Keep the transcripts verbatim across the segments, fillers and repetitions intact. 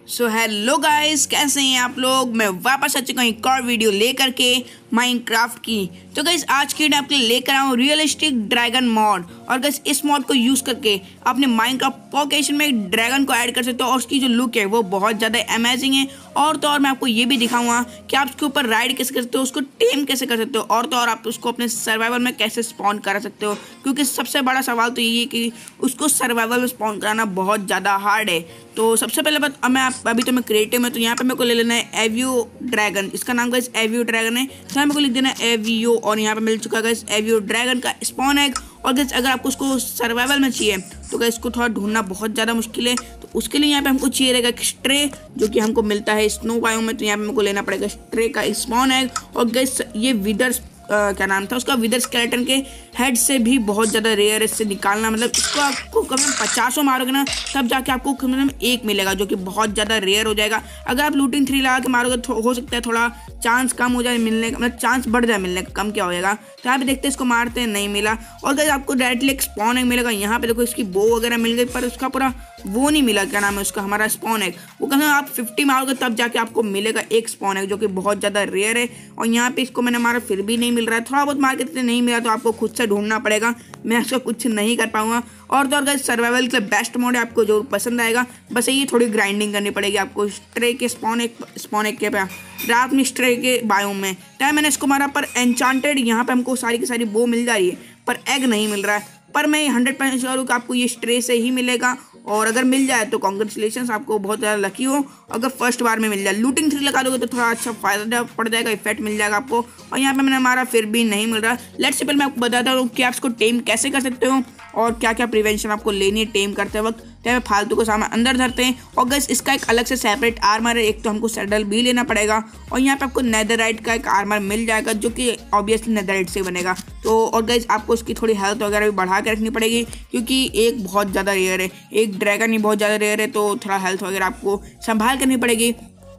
So hello guys, कैसे हैं आप लोग। मैं वापस आ चुका हूँ एक और वीडियो लेकर के माइनक्राफ्ट की। तो गाइस आज की वीडियो आपके लिए लेकर आया हूँ रियलिस्टिक ड्रैगन मॉड। और गाइस इस मॉड को यूज़ करके अपने माइनक्राफ्ट पॉकेशन में ड्रैगन को ऐड कर सकते हो और उसकी जो लुक है वो बहुत ज़्यादा अमेजिंग है। और तो और मैं आपको ये भी दिखाऊंगा कि आप उसके ऊपर राइड कैसे कर सकते हो, उसको टेम कैसे कर सकते हो, और तो और आप उसको अपने सर्वाइवल में कैसे स्पॉन कर सकते हो। क्योंकि सबसे बड़ा सवाल तो यही है कि उसको सर्वाइवल में स्पॉन कराना बहुत ज़्यादा हार्ड है। तो सबसे पहले बात मैं आप अभी तो मैं क्रिएटिव में, तो यहाँ पे मेरे को ले लेना है एवियो ड्रैगन। इसका नाम गाइस एवियो ड्रैगन है, तो मेरे को लिख देना है एवियो। और यहाँ पे मिल चुका है गाइस एवियो ड्रैगन का स्पॉन एग। और गाइस अगर आपको उसको सर्वाइवल में चाहिए तो गाइस इसको थोड़ा ढूंढना बहुत ज़्यादा मुश्किल है। तो उसके लिए यहाँ पे हमको चाहिए रहेगा स्ट्रे, जो कि हमको मिलता है स्नो बायोम में। तो यहाँ पे मेरे को लेना पड़ेगा स्ट्रे का स्पॉन एग। और गाइस ये विदर्स Uh, क्या नाम था उसका, विदर स्केलेटन के हेड से भी बहुत ज़्यादा रेयर इससे निकालना। मतलब इसको आपको कम से कम पचासों मारोगे ना तब जाके आपको कम से कम एक मिलेगा, जो कि बहुत ज़्यादा रेयर हो जाएगा। अगर आप लूटिंग थ्री लगा के मारोगे तो हो सकता है थोड़ा चांस कम हो जाए मिलने का, मतलब चांस बढ़ जाए मिलने का, कम क्या होएगा। तो यहाँ पे देखते हैं, इसको मारते हैं, नहीं मिला। और गाइस आपको डायरेक्टली एक स्पॉन एग मिलेगा। यहाँ पे देखो इसकी बो वगैरह मिल गई, पर उसका पूरा वो नहीं मिला, क्या नाम है उसका, हमारा स्पॉन एग। वो कहते हैं आप फिफ्टी मारोगे तब जाके आपको मिलेगा एक स्पॉन एग, जो कि बहुत ज़्यादा रेयर है। और यहाँ पे इसको मैंने मारा फिर भी नहीं मिल रहा है। थोड़ा बहुत मार के नहीं मिला तो आपको खुद से ढूंढना पड़ेगा, मैं इसका कुछ नहीं कर पाऊंगा। और तो और गाइस सर्वाइवल के लिए बेस्ट मोड है, आपको जो पसंद आएगा। बस ये थोड़ी ग्राइंडिंग करनी पड़ेगी आपको स्ट्रे के स्पॉन एक स्पॉन एक के पे रात में स्ट्रे के बायोम में। टाइम मैंने इसको मारा, पर एन्चांटेड यहाँ पे हमको सारी की सारी बो मिल जा रही है, पर एग नहीं मिल रहा है। पर मैं हंड्रेड परसेंट श्योर हूँ कि आपको ये स्ट्रे से ही मिलेगा। और अगर मिल जाए तो कॉन्ग्रेचुलेशन, आपको बहुत ज़्यादा लकी हो। अगर फर्स्ट बार में मिल जाए, लूटिंग थ्री लगा दोगे तो थोड़ा अच्छा फायदा पड़ जाएगा, इफेक्ट मिल जाएगा आपको। और यहाँ पे मैंने हमारा फिर भी नहीं मिल रहा। लेट्स सिंपल मैं आपको बताता हूँ कि आप इसको टेम कैसे कर सकते हो और क्या क्या प्रिवेंशन आपको लेनी है टेम करते वक्त। तो फालतू को सामान अंदर धरते हैं। और गैस इसका एक अलग से सेपरेट आर्मर है, एक तो हमको सैडल भी लेना पड़ेगा। और यहाँ पे आपको नेदरराइट का एक आर्मर मिल जाएगा, जो कि ऑब्वियसली नेदरराइट से बनेगा। तो और गैस आपको उसकी थोड़ी हेल्थ वगैरह भी बढ़ा के रखनी पड़ेगी, क्योंकि एक बहुत ज़्यादा रेयर है, एक ड्रैगन ही बहुत ज़्यादा रेयर है। तो थोड़ा हेल्थ वगैरह आपको संभाल करनी पड़ेगी।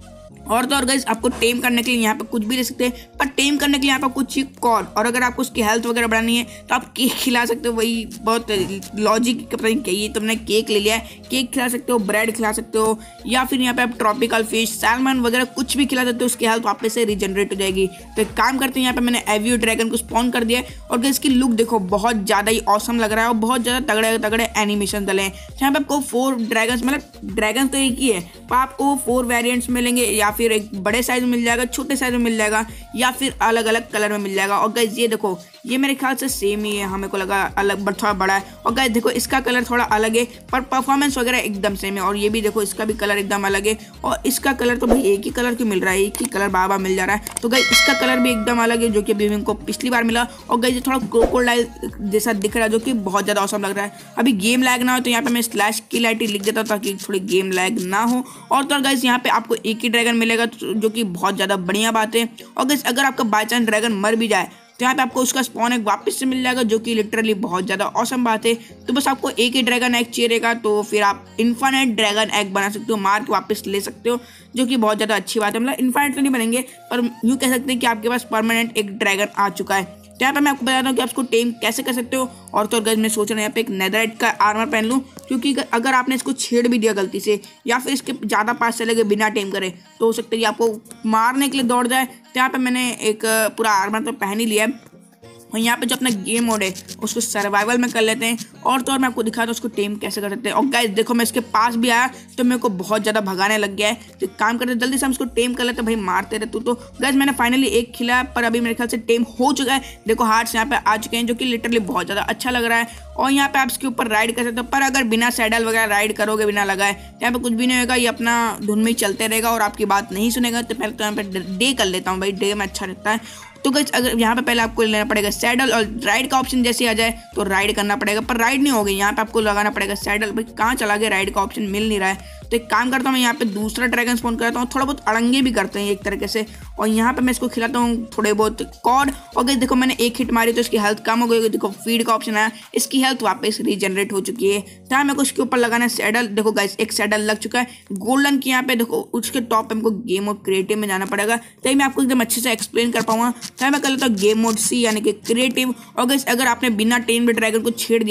और तो और गाइस आपको टेम करने के लिए यहाँ पे कुछ भी ले सकते हैं, पर टेम करने के लिए यहाँ पे कुछ कॉर्न। और अगर आपको उसकी हेल्थ वगैरह बढ़ानी है तो आप केक खिला सकते हो। वही बहुत लॉजिक पता नहीं क्या, तुमने केक ले लिया है, केक खिला सकते हो, ब्रेड खिला सकते हो, या फिर यहाँ पे आप ट्रॉपिकल फिश, सैल्मन वगैरह कुछ भी खिला सकते हो, उसकी हेल्थ वापस से रिजनरेट हो जाएगी। तो एक काम करते हैं, यहाँ पे मैंने एवियो ड्रैगन को स्पॉन कर दिया है। और गाइस इसकी लुक देखो, बहुत ज़्यादा ही ऑसम लग रहा है और बहुत ज़्यादा तगड़े तगड़े एनिमेशन डले हैं। यहाँ पे आपको फोर ड्रैगन, मतलब ड्रैगन तो एक ही है, पर आपको फोर वेरियंट्स मिलेंगे, या फिर एक बड़े साइज में मिल जाएगा, छोटे साइज में मिल जाएगा, या फिर अलग अलग कलर में मिल जाएगा। और गाइस ये देखो, ये मेरे ख्याल से सेम ही है, हमें को लगा अलग बट थोड़ा बड़ा है। और गाइस देखो इसका कलर थोड़ा अलग है, पर परफॉर्मेंस वगैरह एकदम सेम है। और ये भी देखो इसका भी कलर एकदम अलग है। और इसका कलर तो भाई एक ही कलर क्यों मिल रहा है, एक ही कलर बार बार मिल जा रहा है। तो गाइस इसका कलर भी एकदम अलग है, जो कि अभी हमको पिछली बार मिला। और गाइस ये थोड़ा क्रोकोडाइल जैसा दिख रहा है, जो कि बहुत ज़्यादा औसम लग रहा है। अभी गेम लैग ना हो तो यहाँ पे मैं स्लैश की लाइट लिख देता हूँ, ताकि थोड़ी गेम लैग ना हो। और तो गाइस यहाँ पे आपको एक ही ड्रैगन मिलेगा, जो कि बहुत ज़्यादा बढ़िया बात है। और गाइस अगर आपका बाय चांस ड्रैगन मर भी जाए तो यहाँ पे आपको उसका स्पॉन एग वापस से मिल जाएगा, जो कि लिटरली बहुत ज़्यादा औसम बात है। तो बस आपको एक ही ड्रैगन एग चाहिए रहेगा, तो फिर आप इन्फिनिट ड्रैगन एग बना सकते हो, मार के वापस ले सकते हो, जो कि बहुत ज़्यादा अच्छी बात है। मतलब इन्फिनिट तो नहीं बनेंगे, पर यूँ कह सकते हैं कि आपके पास परमानेंट एक ड्रैगन आ चुका है। तो यहाँ पे मैं आपको बताता हूँ कि आप उसको टेम कैसे कर सकते हो। और तो गाइस मैं सोच रहा हूँ यहाँ पे एक नेदरराइट का आर्मर पहन लूँ, क्योंकि अगर आपने इसको छेड़ भी दिया गलती से, या फिर इसके ज़्यादा पास चले गए बिना टेम करे, तो हो सकता है कि आपको मारने के लिए दौड़ जाए। तो यहाँ पे मैंने एक पूरा आर्मर तो पहन ही लिया है। और यहाँ पे जो अपना गेम मोड है उसको सर्वाइवल में कर लेते हैं। और तो और मैं आपको दिखाता हूँ उसको टेम कैसे कर सकते हैं। और गाइस देखो, मैं इसके पास भी आया तो मेरे को बहुत ज़्यादा भगाने लग गया है। तो काम करते जल्दी से हम इसको टेम कर लेते हैं। भाई मारते रहे तू तो। गाइस मैंने फाइनली एक खिलाया, पर अभी मेरे ख्याल से टेम हो चुका है। देखो हार्ट्स यहाँ पे आ चुके हैं, जो कि लिटरली बहुत ज़्यादा अच्छा लग रहा है। और यहाँ पे आप इसके ऊपर राइड कर सकते हो, पर अगर बिना सैडल वगैरह राइड करोगे बिना लगाए, तो यहाँ पे कुछ भी नहीं होगा, ये अपना धुन में ही चलते रहेगा और आपकी बात नहीं सुनेगा। तो पहले तो यहाँ पे डे कर लेता हूँ, भाई डे में अच्छा रहता है। तो गाइस अगर यहाँ पे पहले आपको लेना पड़ेगा सैडल, और राइड का ऑप्शन जैसे आ जाए तो राइड करना पड़ेगा, पर राइड नहीं होगी, यहाँ पे आपको लगाना पड़ेगा सैडल। भाई कहाँ चला गया, राइड का ऑप्शन मिल नहीं रहा है। तो एक काम करता हूँ, मैं यहाँ पे दूसरा ड्रैगन स्पॉन करता हूँ, थोड़ा बहुत अड़ंगे भी करते हैं एक तरीके से। और यहाँ पे मैं इसको खिलाता हूँ थोड़े बहुत कॉर्ड। और गाइस देखो मैंने एक हिट मारी तो इसकी हेल्थ कम हो गई। देखो फीड का ऑप्शन आया, इसकी हेल्थ वापस रीजनरेट हो चुकी है। तो मेरे को उसके ऊपर लगाना है सैडल। देखो गाइस एक सैडल लग चुका है गोल्डन की। यहाँ पे देखो उसके टॉप पे हमको गेम मोड क्रिएटिव में जाना पड़ेगा, तभी मैं आपको एकदम अच्छे से एक्सप्लेन कर पाऊंगा। तो मैं कर लेता हूँ गेम मोड सी, यानी कि क्रिएटिव। और गाइस अगर आपने बिना टेम ड्रैगन को छेड़ दिया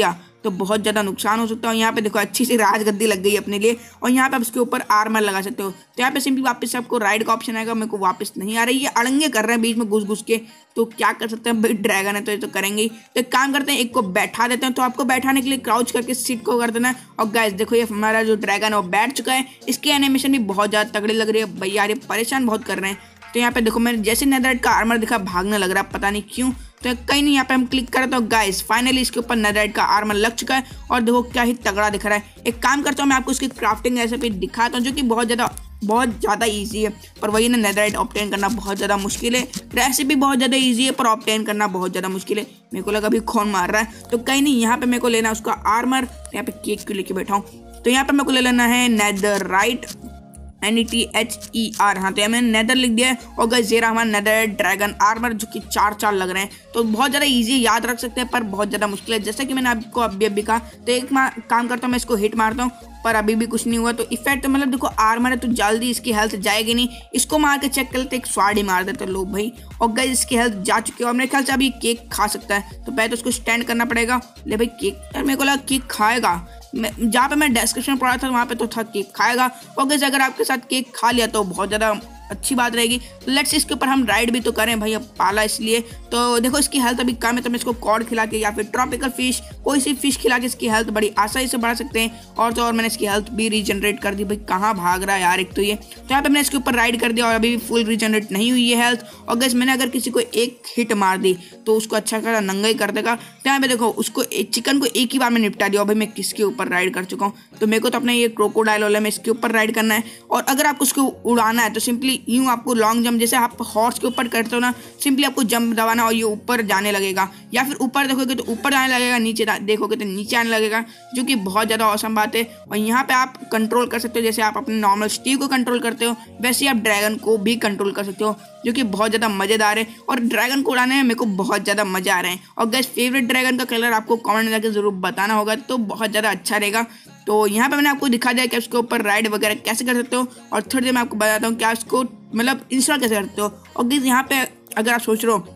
तो बहुत ज़्यादा नुकसान हो सकता है। और यहाँ पे देखो अच्छी सी राजगद्दी लग गई अपने लिए, और यहाँ पे आप इसके ऊपर आर्मर लगा सकते हो। तो यहाँ पे सिंपली वापस से आपको राइड का ऑप्शन आएगा, मेरे को वापस नहीं आ रही है, अड़ंगे कर रहे हैं बीच में घुस घुस के, तो क्या कर सकते हैं भाई, ड्रैगन है तो ये तो करेंगे ही। तो एक काम करते हैं, एक को बैठा देते हैं। तो आपको बैठाने के लिए क्राउच करके सीट को कर देना है। और गाइस देखो ये हमारा जो ड्रैगन है वो बैठ चुका है। इसकी एनिमेशन भी बहुत ज़्यादा तगड़ी लग रही है भैया, ये परेशान बहुत कर रहे हैं। तो यहाँ पे देखो मैंने जैसे नेदरराइट का आर्मर दिखा भागने लग रहा है, पता नहीं क्यों। तो कहीं नहीं, यहाँ पे हम क्लिक करें तो गाइस फाइनली इसके ऊपर नेदरराइट का आर्मर लग चुका है, और देखो क्या ही तगड़ा दिख रहा है। एक काम करता हूँ, मैं आपको इसकी क्राफ्टिंग रेसिपी दिखाता हूँ, जो कि बहुत ज़्यादा बहुत ज़्यादा ईजी है, पर वही ना नेदरराइट ऑब्टेन करना बहुत ज़्यादा मुश्किल है। रेसिपी बहुत ज़्यादा ईजी है, पर ऑब्टेन करना बहुत ज़्यादा मुश्किल है। मेरे को लगा अभी कौन मार रहा है, तो कहीं नहीं, यहाँ पे मेरे को लेना है उसका आर्मर। यहाँ पे केक क्यों लेके बैठा हूँ, तो यहाँ पे मेरे को ले लेना है netherite, N E T H E R. हाँ, तो ये मैंने नेदर लिख दिया है। और गाइस ये रहा हमारा नेदरराइट ड्रैगन आर्मर, जो कि चार चार लग रहे हैं। तो बहुत ज़्यादा इजी, याद रख सकते हैं, पर बहुत ज़्यादा मुश्किल है, जैसा कि मैंने आपको अभी अभी कहा। तो एक काम करता हूँ, मैं इसको हिट मारता हूँ, पर अभी भी कुछ नहीं हुआ। तो इफेक्ट तो मतलब देखो आर्मर है तो जल्दी इसकी हेल्थ जाएगी नहीं। इसको मार के चेक कर लेते, एक स्वाड ही मार देते लो भाई। और गाइस इसकी हेल्थ जा चुकी है, और मेरे ख्याल से अभी केक खा सकता है। तो पहले तो उसको स्टैंड करना पड़ेगा। ले भाई केक, यार मेरे को लगा केक खाएगा, जहाँ पे मैं डिस्क्रिप्शन पढ़ा था वहाँ पे तो था केक खाएगा। और गाइस अगर आपके साथ केक खा लिया तो बहुत ज़्यादा अच्छी बात रहेगी। तो लेट्स इसके ऊपर हम राइड भी तो करें भाई, अब पाला इसलिए। तो देखो इसकी हेल्थ अभी कम है, तो मैं इसको कॉर्ड खिला के या फिर ट्रॉपिकल फिश, कोई सी फिश खिला के इसकी हेल्थ बड़ी आसानी से बढ़ा सकते हैं। और तो और मैंने इसकी हेल्थ भी रीजनरेट कर दी। भाई कहाँ भाग रहा है यार एक तो ये। तो यहाँ पे मैंने इसके ऊपर राइड कर दिया, और अभी भी फुल रीजनरेट नहीं हुई है हेल्थ। और गाइस मैंने अगर किसी को एक हिट मार दी तो उसको अच्छा खासा नंगा ही कर देगा। तो यहाँ पे देखो उसको चिकन को एक ही बार में निपटा दिया। भाई मैं किसके ऊपर राइड कर चुका हूँ, तो मेरे को तो अपना ये क्रोकोडाइल वाला में इसके ऊपर राइड करना है। और अगर आपको उसको उड़ाना है तो सिंपली यूँ आपको लॉन्ग जंप, जैसे आप हॉर्स के ऊपर करते हो ना, सिंपली आपको जंप दबाना और ये ऊपर जाने लगेगा। या फिर ऊपर देखोगे तो ऊपर जाने लगेगा, नीचे देखोगे तो नीचे आने लगेगा, जो कि बहुत ज़्यादा औसम बात है। और यहाँ पे आप कंट्रोल कर सकते हो, जैसे आप अपने नॉर्मल स्टीव को कंट्रोल करते हो वैसे ही आप ड्रैगन को भी कंट्रोल कर सकते हो, जो कि बहुत ज़्यादा मज़ेदार है। और ड्रैगन को उड़ाने में मेरे को बहुत ज़्यादा मज़ा आ रहे हैं। और गाइस फेवरेट ड्रैगन का कलर आपको कमेंट में जाकर जरूर बताना होगा, तो बहुत ज़्यादा अच्छा रहेगा। तो यहाँ पे मैंने आपको दिखा दिया कि उसके ऊपर राइड वगैरह कैसे कर सकते हो। और थोड़ी देर मैं आपको बताता हूँ कि आप उसको मतलब इंस्टॉल कैसे करते हो। और गाइस यहाँ पे अगर आप सोच रहे हो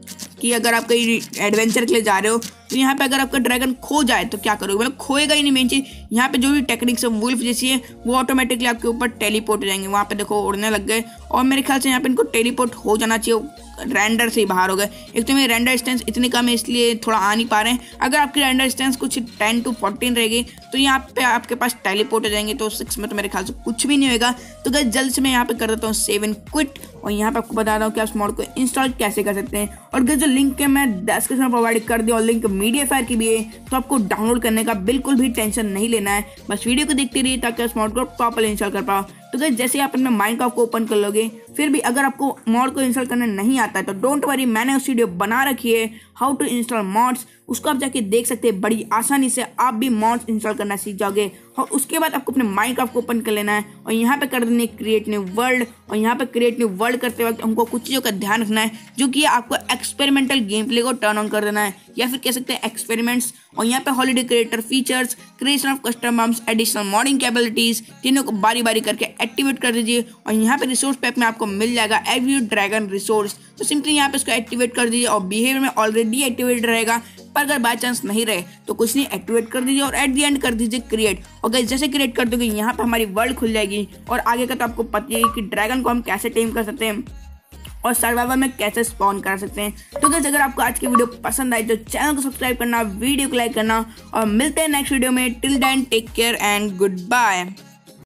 कि अगर आप कहीं एडवेंचर के लिए जा रहे हो, तो यहाँ पे अगर आपका ड्रैगन खो जाए तो क्या करोगे, मतलब खोएगा ही नहीं। मेन चीज़ यहाँ पे जो भी टेक्निक्स है वुल्फ जैसी है, वो ऑटोमेटिकली आपके ऊपर टेलीपोर्ट हो जाएंगे। वहाँ पे देखो उड़ने लग गए, और मेरे ख्याल से यहाँ पे इनको टेलीपोर्ट हो जाना चाहिए, रेंडर से ही बाहर हो गए। एक तो मेरी रेंडर डिस्टेंस इतनी कम है इसलिए थोड़ा आ नहीं पा रहे हैं। अगर आपकी रेंडर डिस्टेंस कुछ टेन टू फोर्टीन रहेगी तो यहाँ पे आपके पास टेलीपोर्ट हो जाएंगे। तो सिक्स में तो मेरे ख्याल से कुछ भी नहीं होगा। तो गाइस जल्द से मैं यहाँ पे कर देता हूँ सेव एंड क्विट, और यहाँ पे आपको बता रहा हूँ कि आप इस मॉड को इंस्टॉल कैसे कर सकते हैं। और गाइस जो लिंक है मैं डिस्क्रिप्शन में प्रोवाइड कर दिया, और लिंक मीडियाफायर की भी है, तो आपको डाउनलोड करने का बिल्कुल भी टेंशन नहीं लेना है। बस वीडियो को देखते रहिए ताकि उस मॉड को प्रॉपर्ली इंस्टॉल कर पाओ। तो गाइस जैसे आप अपने माइनक्राफ्ट को ओपन कर लोगे, फिर भी अगर आपको मॉड को इंस्टॉल करना नहीं आता है तो डोंट वरी, मैंने उस वीडियो बना रखी है हाउ टू इंस्टॉल मॉड्स, उसको आप जाके देख सकते हैं। बड़ी आसानी से आप भी मॉड्स इंस्टॉल करना सीख जाओगे। और उसके बाद आपको अपने माइनक्राफ्ट को ओपन कर लेना है, और यहाँ पे कर देनी क्रिएट न्यू वर्ल्ड। और यहाँ पे क्रिएट न्यू वर्ल्ड करते वक्त हमको कुछ चीज़ों का ध्यान रखना है, जो कि आपको एक्सपेरिमेंटल गेम प्ले को टर्न ऑन कर देना है, या फिर कह सकते हैं एक्सपेरिमेंट्स। और यहाँ पे holiday creator features, creation of custom biomes, additional modding capabilities, तीनों को बारी बारी करके एक्टिवेट कर दीजिए। और यहाँ पे रिसोर्स पैक में आपको मिल जाएगा एवरी ड्रैगन रिसोर्स, तो सिंपली यहाँ पे इसको एक्टिवेट कर दीजिए। और बिहेवियर में ऑलरेडी एक्टिवेट रहेगा, पर अगर बाय चांस नहीं रहे तो कुछ नहीं, एक्टिवेट कर दीजिए और एट दी एंड कर दीजिए क्रिएट। और गाइस जैसे क्रिएट कर दोगे यहाँ पे हमारी वर्ल्ड खुल जाएगी। और आगे का तो आपको पता है कि ड्रैगन को हम कैसे टेम कर सकते हैं और सर्वाइवल में कैसे स्पॉन कर सकते हैं। तो गाइस अगर आपको आज की वीडियो पसंद आई तो चैनल को सब्सक्राइब करना, वीडियो को लाइक करना, और मिलते हैं नेक्स्ट वीडियो में। Till then take care and good bye.